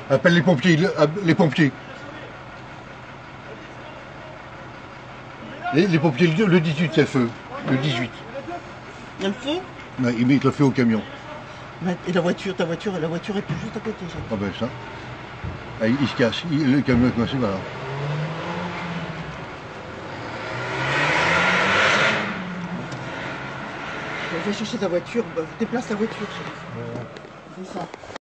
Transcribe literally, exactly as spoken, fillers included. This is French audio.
Appelle les pompiers, le- euh, les pompiers. Les, les pompiers, le le dix-huit, c'est le feu. Le dix-huit. Il y a le feu? Ouais, ils mettent le feu au camion. Et la voiture, ta voiture, la voiture est plus juste à côté. Jacques. Ah ben ça. Ah, il, il se casse, il- le camion est coincé, voilà. Va chercher ta voiture, bah, déplace ta voiture, chérie. C'est ça.